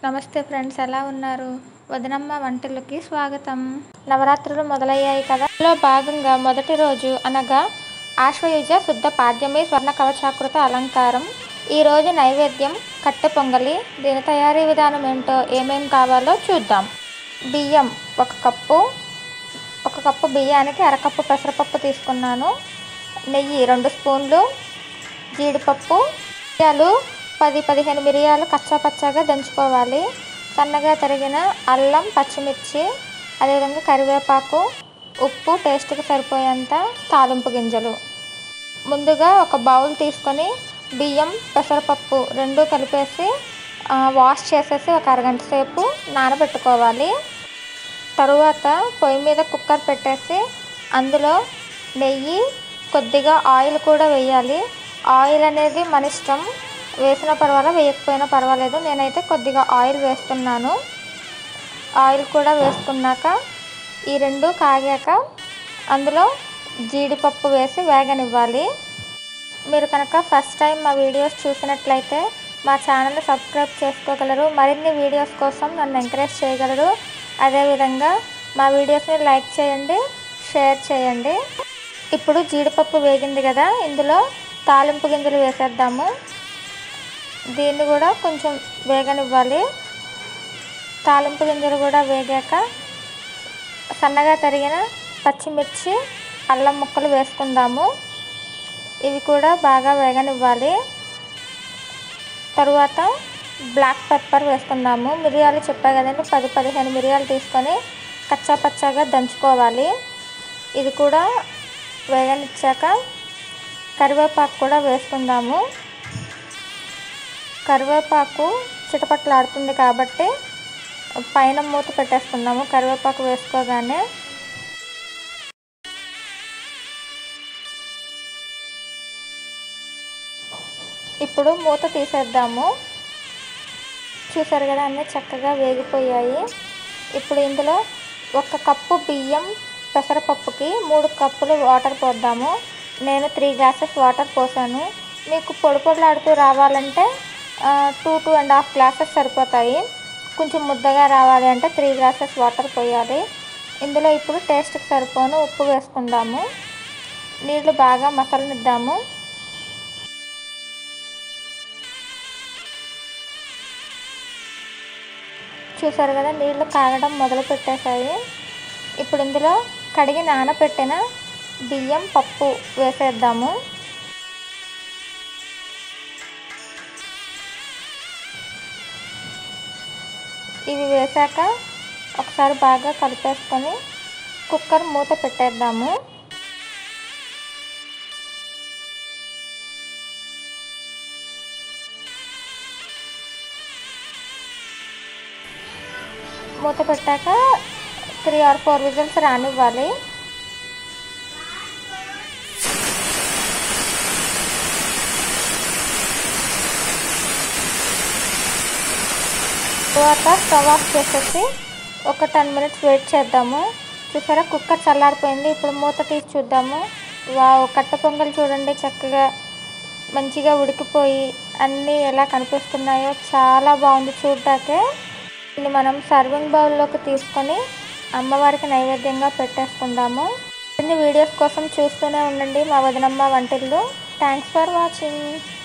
నమస్తే ఫ్రెండ్స్, ఎలా ఉన్నారు? వదినమ్మ వంటలకి స్వాగతం. నవరాత్రులు మొదలయ్యాయి కదా. లో భాగంగా మొదటి రోజు అనగా ఆశ్వయుజ శుద్ధ పాడ్యమి స్వర్ణ కవచాకృత అలంకారం. ఈరోజు నైవేద్యం కట్టె పొంగలి. దీని తయారీ విధానం ఏంటో, ఏమేం కావాలో చూద్దాం. బియ్యం ఒక కప్పు బియ్యానికి అరకప్పు పెసరపప్పు తీసుకున్నాను. నెయ్యి 2 స్పూన్లు, జీడిపప్పు, మిరియాలు 10-15 మిరియాలు కచ్చాపచ్చాగా దంచుకోవాలి. సన్నగా తరిగిన అల్లం, పచ్చిమిర్చి, అదేవిధంగా కరివేపాకు, ఉప్పు, టేస్ట్కి సరిపోయేంత, తాలింపు గింజలు. ముందుగా ఒక బౌల్ తీసుకొని బియ్యం, పెసరపప్పు 2 కలిపేసి వాష్ చేసేసి ఒక అరగంట సేపు నానబెట్టుకోవాలి. తరువాత పొయ్యి మీద కుక్కర్ పెట్టేసి అందులో నెయ్యి, కొద్దిగా ఆయిల్ కూడా వేయాలి. ఆయిల్ అనేది మన ఇష్టం, వేసినా పర్వాలేదు, వేయకపోయినా పర్వాలేదు. నేనైతే కొద్దిగా ఆయిల్ వేస్తున్నాను. ఆయిల్ కూడా వేసుకున్నాక ఈ 2 కాగాక అందులో జీడిపప్పు వేసి వేగనివ్వాలి. మీరు కనుక ఫస్ట్ టైం మా వీడియోస్ చూసినట్లయితే మా ఛానల్ని సబ్స్క్రైబ్ చేసుకోగలరు. మరిన్ని వీడియోస్ కోసం నన్ను ఎంకరేజ్ చేయగలరు. అదేవిధంగా మా వీడియోస్ని లైక్ చేయండి, షేర్ చేయండి. ఇప్పుడు జీడిపప్పు వేగింది కదా, ఇందులో తాలింపు గింజలు వేసేద్దాము. దీన్ని కూడా కొంచెం వేగనివ్వాలి. తాలింపు గింజలు కూడా వేగాక సన్నగా తరిగిన పచ్చిమిర్చి, అల్లం ముక్కలు వేసుకుందాము. ఇవి కూడా బాగా వేగనివ్వాలి. తరువాత బ్లాక్ పెప్పర్ వేసుకుందాము. మిరియాలు చెప్పా కదండి, 10-15 మిరియాలు తీసుకొని కచ్చాపచ్చాగా దంచుకోవాలి. ఇది కూడా వేగనిచ్చాక కరివేపాకు కూడా వేసుకుందాము. కరివేపాకు చిటపట్లాడుతుంది కాబట్టి పైన మూత పెట్టేసుకుందాము. కరివేపాకు వేసుకోగానే ఇప్పుడు మూత తీసేద్దాము. చూసారు కదా, అన్నీ చక్కగా వేగిపోయాయి. ఇప్పుడు ఇందులో 1 కప్పు బియ్యం, పెసరపప్పుకి 3 కప్పులు వాటర్ పోద్దాము. నేను 3 గ్లాసెస్ వాటర్ పోసాను. మీకు పొడిలాడుతూ రావాలంటే 2-2.5 గ్లాసెస్ సరిపోతాయి. కొంచెం ముద్దగా రావాలి అంటే 3 గ్లాసెస్ వాటర్ పోయాలి. ఇందులో ఇప్పుడు టేస్ట్కి సరిపోను ఉప్పు వేసుకుందాము. నీళ్లు బాగా మసలనిద్దాము. చూసారు కదా, నీళ్లు కాగడం మొదలు పెట్టేశాయి. ఇప్పుడు ఇందులో కడిగి నానబెట్టిన బియ్యం, పప్పు వేసేద్దాము. ఇవి వేసాక ఒకసారి బాగా కలిపేసుకొని కుక్కర్ మూత పెట్టేద్దాము. మూత పెట్టాక 3 or 4 విజిల్స్ రానివ్వాలి. తర్వాత స్టవ్ ఆఫ్ చేసేసి ఒక 10 మినిట్స్ వెయిట్ చేద్దాము. చూసారా, కుక్కర్ చల్లారిపోయింది. ఇప్పుడు మూత తీసి చూద్దాము. వావ్, కట్టె పొంగల్ చూడండి, చక్కగా మంచిగా ఉడికిపోయి అన్నీ ఎలా కనిపిస్తున్నాయో చాలా బాగుంది చూడ్డాకే. దీన్ని మనం సర్వింగ్ బౌల్లోకి తీసుకొని అమ్మవారికి నైవేద్యంగా పెట్టేసుకుందాము. ఇన్ని వీడియోస్ కోసం చూస్తూనే ఉండండి మా వదినమ్మ వంటిల్లు. Thanks for watching.